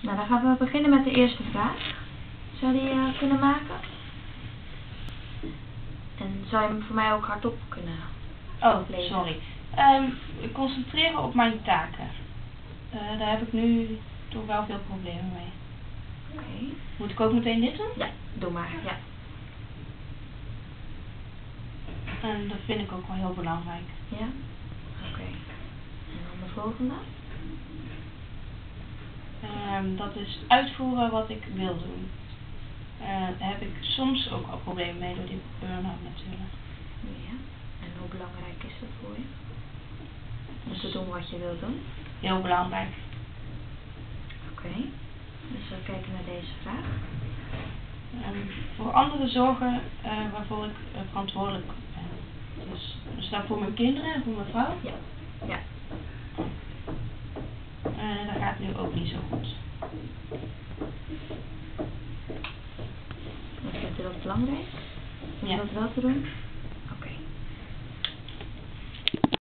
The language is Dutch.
Nou, dan gaan we beginnen met de eerste vraag. Zou die kunnen maken? En zou je hem voor mij ook hardop kunnen lezen? Sorry. Concentreren op mijn taken. Daar heb ik nu toch wel veel problemen mee. Oké. Moet ik ook meteen dit doen? Ja, doe maar, ja. En dat vind ik ook wel heel belangrijk. Ja? Oké. En dan de volgende? Dat is uitvoeren wat ik wil doen. Daar heb ik soms ook al problemen mee door die burn-out natuurlijk. Ja. En hoe belangrijk is dat voor je? Om te doen wat je wil doen? Heel belangrijk. Oké. Dus we kijken naar deze vraag. Voor anderen zorgen waarvoor ik verantwoordelijk ben. Dus dat voor mijn kinderen en voor mijn vrouw. Ja. Ja. Dat gaat nu ook niet zo goed. Wat vindt u dat belangrijk? Om dat wel te doen?